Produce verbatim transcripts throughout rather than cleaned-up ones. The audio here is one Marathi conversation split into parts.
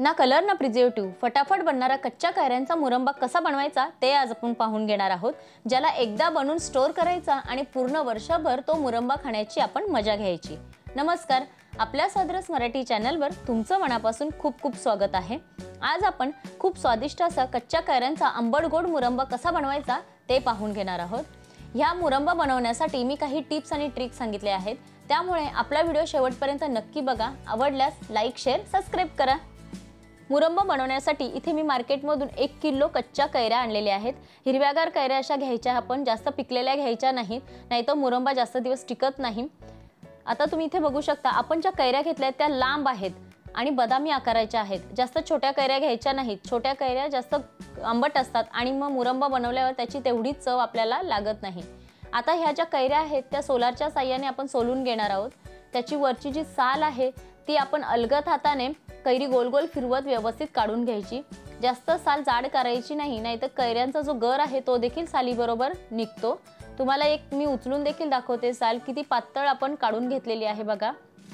ना कलर ना प्रिझर्वेटिव्ह फटाफट बनणारा कच्च्या कैऱ्यांचा मुरंबा कसा बनवायचा ते आज आपण पाहून घेणार आहोत, ज्याला एकदा बनवून स्टोर करायचा आणि पूर्ण वर्षभर तो मुरंबा खाण्याची आपण मजा घ्यायची। नमस्कार, आपल्या स्वादरस मराठी चॅनलवर तुमचं मनापासून खूप खूप स्वागत आहे। आज आपण खूप स्वादिष्ट असा कच्च्या कैऱ्यांचा आंबट गोड मुरंबा कसा बनवायचा ते पाहून घेणार आहोत। ह्या मुरंबा बनवण्यासाठी मी काही टिप्स आणि ट्रिक्स सांगितले आहेत, त्यामुळे आपला व्हिडिओ शेवटपर्यंत नक्की बघा। आवडल्यास लाईक शेअर सबस्क्राइब करा। मुरंबा बनवण्यासाठी इथे मी मार्केटमधून एक किलो कच्च्या कैऱ्या आणलेल्या आहेत। हिरव्यागार कैऱ्या अशा घ्यायच्या, आपण जास्त पिकलेल्या घ्यायच्या नाहीत, नाहीतर मुरंबा जास्त दिवस टिकत नाही। आता तुम्ही इथे बघू शकता, आपण ज्या कैऱ्या घेतल्या त्या लांब आहेत आणि बदामी आकाराच्या आहेत। जास्त छोट्या कैऱ्या घ्यायच्या नाहीत, छोट्या कैऱ्या जास्त आंबट असतात आणि मग मुरंबा बनवल्यावर त्याची तेवढी चव आपल्याला लागत नाही। आता ह्या ज्या कैऱ्या आहेत त्या सोलारच्या साहाय्याने आपण सोलून घेणार आहोत। त्याची वरची जी साल आहे ती आपण अलगद हाताने कैरी गोल गोल फिरवत व्यवस्थित काढून घ्यायची। जास्त साल जाड करायची नाही, नाहीतर कैऱ्यांचा जो गर आहे तो देखील सालीबरोबर निघतो। तुम्हाला एक मी उचलून देखील दाखवते साल किती पातळ आपण काढून घेतलेली आहे बघा।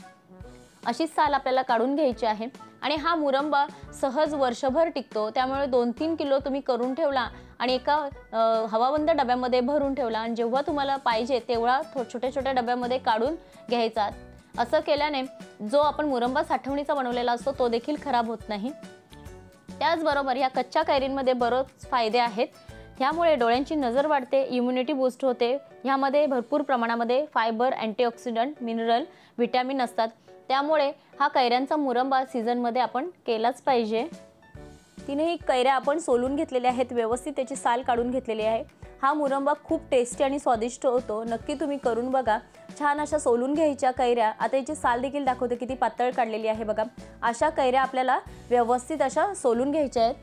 अशी साल आपल्याला काढून घ्यायची आहे आणि हा मुरंबा सहज वर्षभर टिकतो, त्यामुळे दोन तीन किलो तुम्ही करून ठेवला आणि एका हवाबंद डब्यामध्ये भरून ठेवला आणि जेव्हा तुम्हाला पाहिजे तेवढा छोट्या छोट्या डब्यामध्ये काढून घ्यायचा। असं केल्याने जो आपण मुरंबा साठवणीचा बनवलेला असतो तो देखील खराब होत नाही। त्याचबरोबर या कच्च्या कैरींमध्ये बरेच फायदे आहेत। यामुळे डोळ्यांची नजर वाढते, इम्युनिटी बूस्ट होते। यामध्ये भरपूर प्रमाणामध्ये फायबर, अँटीऑक्सिडंट, मिनरल, व्हिटॅमिन असतात, त्यामुळे हा कैऱ्यांचा मुरंबा सीझनमध्ये आपण केलाच पाहिजे। तीनही कैऱ्या आपण सोलून घेतलेल्या आहेत, व्यवस्थित त्याची साल काढून घेतलेली आहे। हा मुरंबा खूप टेस्टी आणि स्वादिष्ट होतो, नक्की तुम्ही करून बघा। छान अशा सोलून घ्यायच्या कैऱ्या। आता याची साल देखील दाखवते किती पातळ काढलेली आहे बघा। अशा कैऱ्या आपल्याला व्यवस्थित अशा सोलून घ्यायच्या आहेत।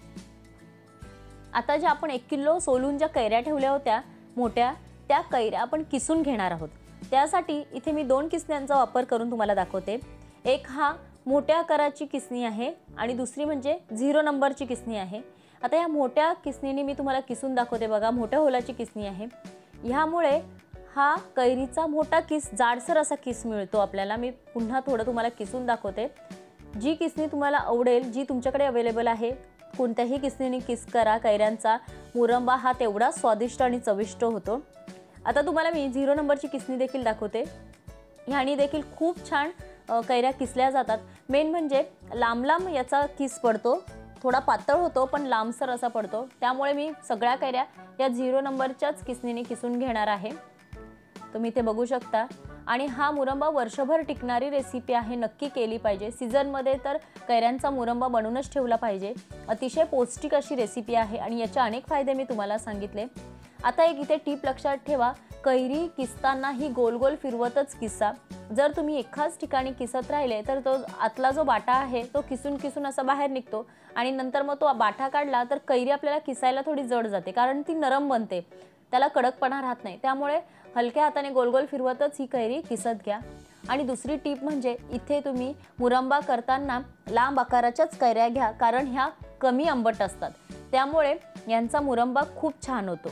आता ज्या आपण एक किलो सोलून ज्या कैऱ्या ठेवल्या होत्या मोठ्या, त्या कैऱ्या आपण किसून घेणार आहोत। त्यासाठी इथे मी दोन किसण्यांचा वापर करून तुम्हाला दाखवते। एक हा मोठ्या आकाराची किसणी आहे आणि दुसरी म्हणजे झिरो नंबरची किसणी आहे। आता या मोठ्या किसणीने मी तुम्हाला किसून दाखवते बघा, मोठ्या होलाची किसणी आहे। ह्यामुळे हा कैरीचा मोठा किस, जाडसर असा किस मिळतो आपल्याला। मी पुन्हा थोडं तुम्हाला किसून दाखवते। जी किसणी तुम्हाला आवडेल, जी तुमच्याकडे अवेलेबल आहे, कोणत्याही किसणीने किस करा। कैऱ्यांचा मुरंबा हा तेवढा स्वादिष्ट आणि चविष्ट होतो। आता तुम्हाला मी झिरो नंबरची किसणी देखील दाखवते। ह्यानी देखील खूप छान कैऱ्या किसल्या जातात। मेन म्हणजे लांब लांब याचा किस पडतो, थोडा पातळ होतो पण लांबसर असा पडतो, त्यामुळे मी सगळ्या कैऱ्या या झिरो नंबरच्याच किसणीने किसून घेणार आहे। तुम्ही इथे बघू शकता। आणि हा मुरंबा वर्षभर टिकणारी रेसिपी आहे, नक्की केली पाहिजे। सीझनमध्ये तर कैऱ्यांचा मुरंबा बनवूनच ठेवला पाहिजे। अतिशय पौष्टिक अशी रेसिपी आहे आणि याचे अनेक फायदे मी तुम्हाला सांगितले। आता एक इथे टिप लक्षात ठेवा, कैरी किसताना ही गोल गोल फिरवतच किसा। जर तुम्ही एकाच ठिकाणी किसत राहिले तर तो आतला जो बाटा आहे तो किसून किसून असा बाहेर निघतो आणि नंतर मग तो बाटा काढला तर कैरी आपल्याला किसायला थोडी जड जाते, कारण ती नरम बनते, त्याला कडकपणा राहत नाही। त्यामुळे हलक्या हाताने गोल गोल फिरवतच ही कैरी किसत घ्या। आणि दुसरी टिप म्हणजे इथे तुम्ही मुरंबा करताना लांब आकाराच्याच कैऱ्या घ्या, कारण ह्या कमी आंबट असतात, त्यामुळे यांचा मुरंबा खूप छान होतो।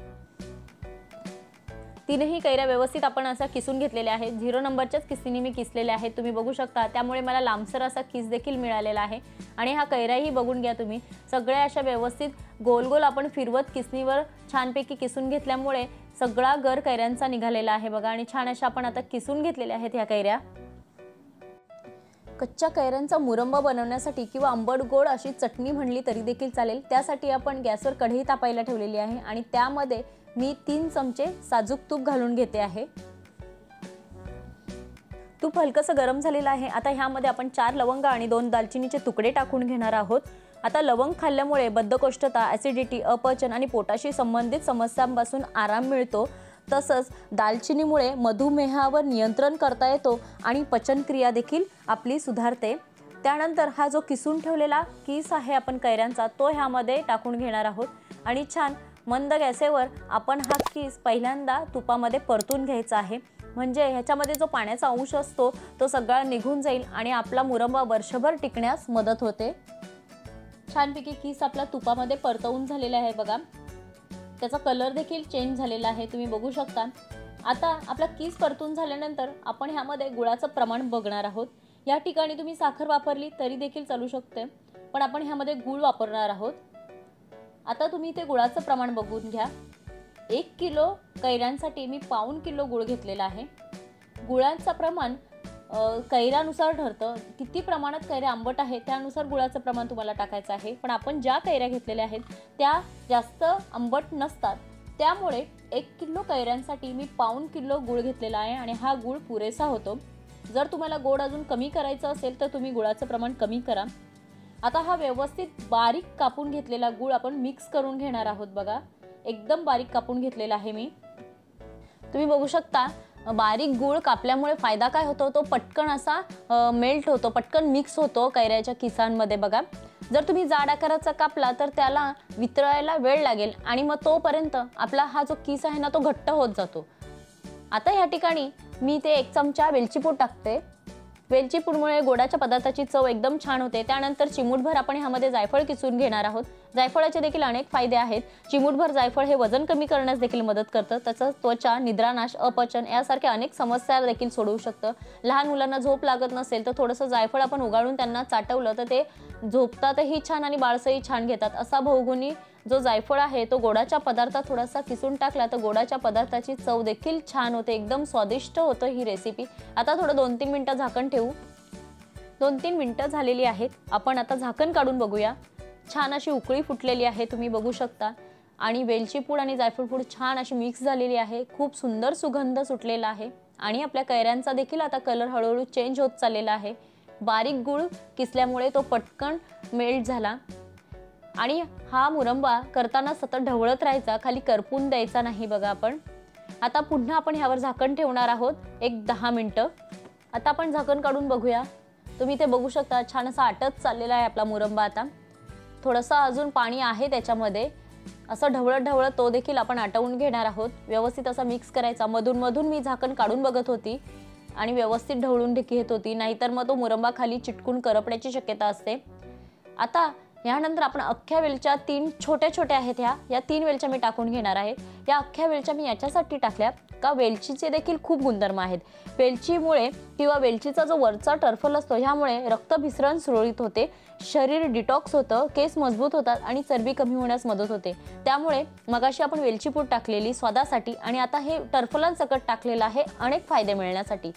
तीनही कैऱ्या व्यवस्थित आपण असा किसून घेतलेल्या आहेत। झिरो नंबरच्याच किसणीने मी किसलेल्या आहेत, तुम्ही बघू शकता। त्यामुळे मला लांबसर असा किस देखील मिळालेला आहे। आणि हा कैऱ्याही बघून घ्या तुम्ही, सगळ्या अशा व्यवस्थित गोल गोल आपण फिरवत किसणीवर छानपैकी किसून घेतल्यामुळे सगळा गर कैऱ्यांचा निघालेला आहे बघा। आणि छान अशा आपण आता किसून घेतलेल्या आहेत ह्या कैऱ्या। कच्च्या कैऱ्यांचा मुरंबा बनवण्यासाठी किंवा आंबट गोड अशी चटणी म्हणली तरी देखील चालेल, त्यासाठी आपण गॅसवर कढई तापायला ठेवलेली आहे आणि त्यामध्ये मी तीन चमचे साजूक तूप घालून घेते आहे। तूप हलकसं गरम झालेलं आहे। आता ह्यामध्ये आपण चार लवंग आणि दोन दालचिनीचे तुकडे टाकून घेणार आहोत। आता लवंग खाल्ल्यामुळे बद्धकोष्ठता, ॲसिडिटी, अपचन आणि पोटाशी संबंधित समस्यांपासून आराम मिळतो। तसंच दालचिनीमुळे मधुमेहावर नियंत्रण करता येतो आणि पचनक्रिया देखील आपली सुधारते। त्यानंतर हा जो किसून ठेवलेला किस आहे आपण कैऱ्यांचा, तो ह्यामध्ये टाकून घेणार आहोत आणि छान मंद गॅसवर आपण हा किस पहिल्यांदा तुपामध्ये परतून घ्यायचा आहे, म्हणजे ह्याच्यामध्ये जो पाण्याचा अंश असतो तो सगळा निघून जाईल आणि आपला मुरंबा वर्षभर टिकण्यास मदत होते। छानपैकी किस आपला तुपामध्ये परतवून झालेला आहे बघा, त्याचा कलर देखील चेंज झालेला आहे, तुम्ही बघू शकता। आता आपला किस परतून झाल्यानंतर आपण ह्यामध्ये गुळाचं प्रमाण बघणार आहोत। या ठिकाणी तुम्ही साखर वापरली तरी देखील चालू शकते, पण आपण ह्यामध्ये गूळ वापरणार आहोत। आता तुम्ही ते गुळाचं प्रमाण बघून घ्या। एक किलो कैऱ्यांसाठी मी पाऊण किलो गूळ घेतलेला आहे। गुळाचं प्रमाण कैऱ्यानुसार ठरतं, किती प्रमाणात कैऱ्या आंबट आहे त्यानुसार गुळाचं प्रमाण तुम्हाला टाकायचं आहे। पण आपण ज्या कैऱ्या घेतलेल्या आहेत त्या जास्त आंबट नसतात, त्यामुळे एक किलो कैऱ्यांसाठी मी पाऊण किलो गूळ घेतलेला आहे आणि हा गूळ पुरेसा होतो। जर तुम्हाला गोड अजून कमी करायचं असेल तर तुम्ही गुळाचं प्रमाण कमी करा। आता हा व्यवस्थित बारीक कापून घेतलेला गूळ आपण मिक्स करून घेणार आहोत। बघा, एकदम बारीक कापून घेतलेला आहे मी। तुम्ही बघू शकता बारीक गूळ कापल्यामुळे फायदा काय होतो, तो पटकन असा मेल्ट होतो, पटकन मिक्स होतो कैऱ्याच्या किसांमध्ये। बघा, जर तुम्ही जाड आकाराचा कापला तर त्याला वितळायला वेळ लागेल आणि मग तोपर्यंत आपला हा जो किस आहे ना तो घट्ट होत जातो। आता या ठिकाणी मी ते एक चमचा वेलची पूड टाकते। वेलची पूडमुळे गोडाच्या पदार्थाची चव एकदम छान होते। त्यानंतर चिमूटभर आपण ह्यामध्ये जायफळ किसून घेणार आहोत। जायफळाचे देखील अनेक फायदे आहेत। चिमूटभर जायफळ हे वजन कमी करण्यास देखील मदत करतं, त्याचं त्वचा, निद्रानाश, अपचन यासारख्या अनेक समस्या देखील सोडवू शकतं। लहान मुलांना झोप लागत नसेल तर थोडंसं जायफळ आपण उगाळून त्यांना चाटवलं तर ते झोपतातही छान आणि बाळसही छान घेतात। असा बहुगुणी जो जायफळ आहे तो गोडाच्या पदार्थात थोडासा किसून टाकला तर गोडाच्या पदार्थाची चव देखील छान होते, एकदम स्वादिष्ट होतं ही रेसिपी। आता थोडं दोन तीन मिनिटं झाकण ठेवू। दोन तीन मिनिटं झालेली आहेत, आपण आता झाकण काढून बघूया। छान अशी उकळी फुटलेली आहे, तुम्ही बघू शकता, आणि वेलची पूड आणि जायफळ पूड छान अशी मिक्स झालेली आहे। खूप सुंदर सुगंध सुटलेला आहे आणि आपल्या कैऱ्यांचा देखील आता कलर हळूहळू चेंज होत चाललेला आहे। बारीक गूळ किसल्यामुळे तो पटकन मेल्ट झाला आणि हा मुरंबा करताना सतत ढवळत राहायचा, खाली करपून द्यायचा नाही। बघा, आपण आता पुन्हा आपण ह्यावर झाकण ठेवणार आहोत एक दहा मिनिटं। आता आपण झाकण काढून बघूया। तुम्ही ते बघू शकता, छान असा आटत चाललेला आहे आपला मुरंबा। आता थोडंसं अजून पाणी आहे त्याच्यामध्ये, असं ढवळत ढवळत तो देखील आपण आटवून घेणार आहोत। व्यवस्थित असा मिक्स करायचा। मधून मधून मी झाकण काढून बघत होती आणि व्यवस्थित ढवळून घेत होती, नाहीतर मग तो मुरंबा खाली चिटकून करपण्याची शक्यता असते। आता यानंतर आपण अख्ख्या वेलच्या, तीन छोट्या छोट्या आहेत ह्या या तीन वेलच्या मी टाकून घेणार आहे। या अख्ख्या वेलच्या मी याच्यासाठी टाकल्या का वेलचीचे देखील खूप गुणधर्म आहेत। वेलचीमुळे किंवा वेलचीचा जो वरचा टर्फल असतो ह्यामुळे रक्तभिसरण सुरळीत होते, शरीर डिटॉक्स होतं, केस मजबूत होतात आणि चरबी कमी होण्यास मदत होते। त्यामुळे मगाशी आपण वेलची पूड टाकलेली स्वादासाठी आणि आता हे टर्फलांसकट टाकलेलं आहे अनेक फायदे मिळण्यासाठी।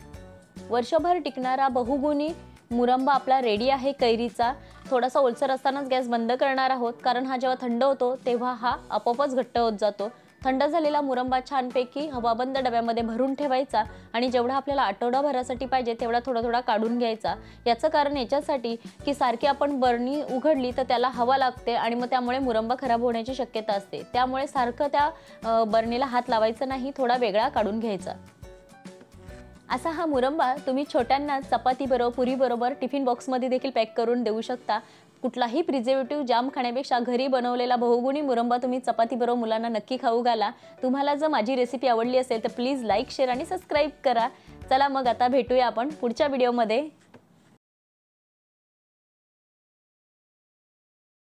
वर्षभर टिकणारा बहुगुणी मुरंबा आपला रेडी आहे कैरीचा। थोडासा ओलसर असतानाच गॅस बंद करणार आहोत, कारण हा जेव्हा थंड होतो तेव्हा हा आपोआपच घट्ट होत जातो। थंड झालेला मुरंबा छानपैकी हवाबंद डब्यामध्ये भरून ठेवायचा आणि जेवढा आपल्याला आठवडाभरासाठी पाहिजे तेवढा थोडा थोडा काढून घ्यायचा। याचं कारण याच्यासाठी की सारखी आपण बरणी उघडली तर त्याला हवा लागते आणि मग त्यामुळे मुरंबा खराब होण्याची शक्यता असते। त्यामुळे सारखं त्या बरणीला हात लावायचा नाही, थोडा वेगळा काढून घ्यायचा। असा हा मुरंबा तुम्ही छोट्यांना चपाती बरोबर, पुरी बरोबर, टिफिन बॉक्समध्ये देखील पॅक करून देऊ शकता। कुठलाही प्रिझर्वेटिव्ह जाम खाण्यापेक्षा घरी बनवलेला बहुगुणी मुरंबा तुम्ही चपाती बरोबर मुलांना नक्की खाऊ घाला। तुम्हाला जर माझी रेसिपी आवडली असेल तर प्लीज लाईक, शेअर आणि सबस्क्राईब करा। चला मग आता भेटूया आपण पुढच्या व्हिडिओमध्ये।